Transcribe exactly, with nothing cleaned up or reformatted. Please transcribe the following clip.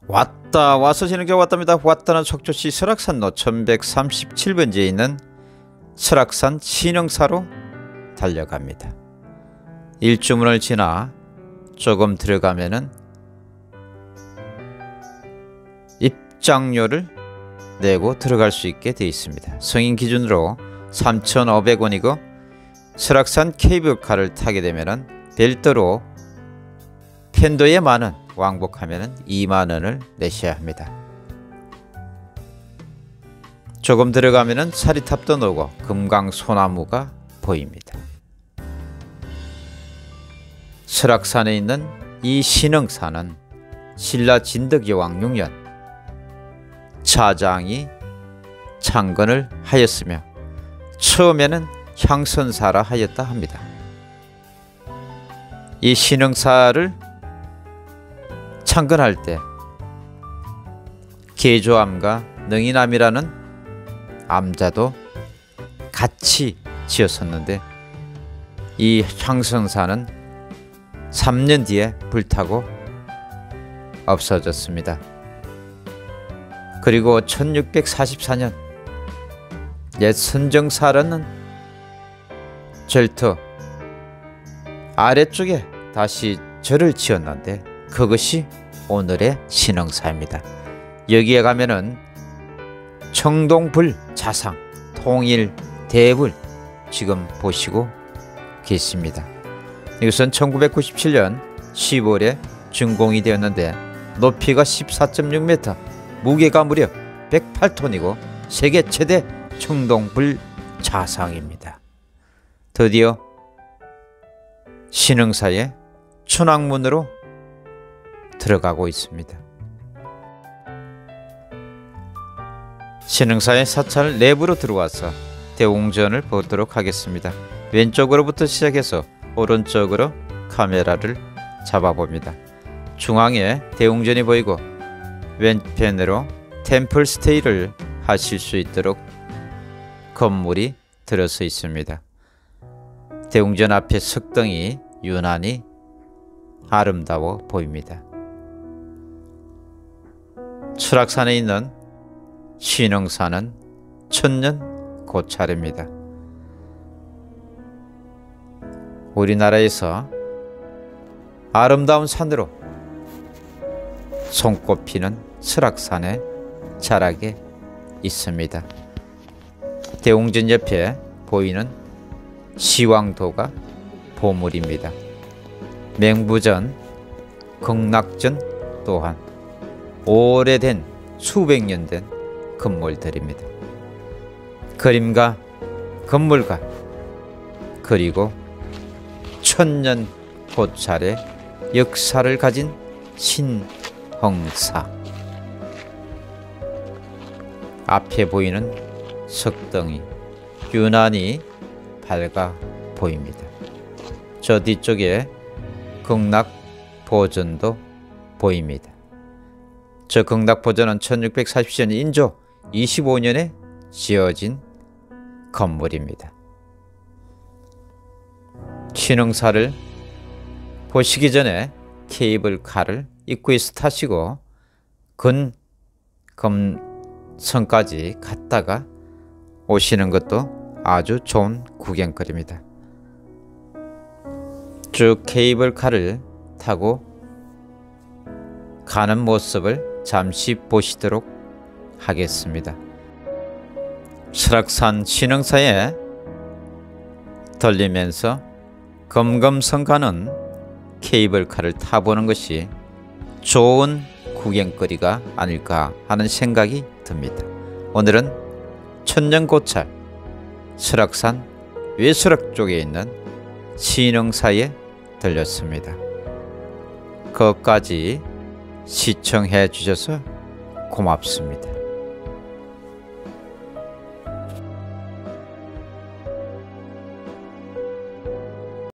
왔다 와서 지는 게 왔답니다. 왔다는 속초시 설악산로 천백삼십칠 번지에 있는 설악산 신흥사로 달려갑니다. 일주문을 지나 조금 들어가면은 입장료를 내고 들어갈 수 있게 되어 있습니다. 성인 기준으로 삼천오백 원이고 설악산 케이블카를 타게 되면은 별도로 편도에 만원, 왕복하면은 이만 원을 내셔야 합니다. 조금 들어가면은 사리탑도 나오고 금강소나무가 보입니다. 설악산에 있는 이 신흥사는 신라 진덕여왕 육 년 차장이 창건을 하였으며 처음에는 향선사라 하였다 합니다. 이 신흥사를 창건할 때 계조암과 능이암이라는 암자도 같이 지었었는데 이 향선사는 삼 년 뒤에 불타고 없어졌습니다. 그리고 천육백사십사 년 옛 선정사라는 절터 아래쪽에 다시 절을 지었는데 그것이 오늘의 신흥사입니다. 여기에 가면은 청동불 자상, 통일, 대불 지금 보시고 계십니다. 이것은 천구백구십칠 년 시월에 준공이 되었는데 높이가 십사 점 육 미터, 무게가 무려 백팔 톤이고 세계 최대 청동불 자상입니다. 드디어 신흥사의 천왕문으로 들어가고 있습니다. 신흥사의 사찰 내부로 들어와서 대웅전을 보도록 하겠습니다. 왼쪽으로부터 시작해서 오른쪽으로 카메라를 잡아봅니다. 중앙에 대웅전이 보이고 왼편으로 템플 스테이를 하실 수 있도록 건물이 들어서 있습니다. 대웅전 앞에 석등이 유난히 아름다워 보입니다. 설악산에 있는 신흥사는 천년 고찰입니다. 우리나라에서 아름다운 산으로 손꼽히는 설악산에 자락에 있습니다. 대웅전 옆에 보이는 시왕도가 보물입니다. 맹부전, 극락전 또한 오래된 수백 년 된 건물들입니다. 그림과 건물과 그리고 천년 고찰의 역사를 가진 신흥사. 앞에 보이는 석등이 유난히 밝아 보입니다. 저 뒤쪽에 극락보전도 보입니다. 저 극락보전은 천육백사십칠 년 인조 이십오 년에 지어진 건물입니다. 신흥사를 보시기 전에 케이블카를 입구에서 타시고 근검성까지 갔다가 오시는 것도 아주 좋은 구경거리입니다. 쭉 케이블카를 타고 가는 모습을 잠시 보시도록 하겠습니다. 설악산 신흥사에 들리면서 검검성 가는 케이블카를 타보는 것이 좋은 구경거리가 아닐까 하는 생각이 듭니다. 오늘은 천년고찰 설악산 외설악 쪽에 있는 신흥사에 들렸습니다. 거기까지 시청해 주셔서 고맙습니다.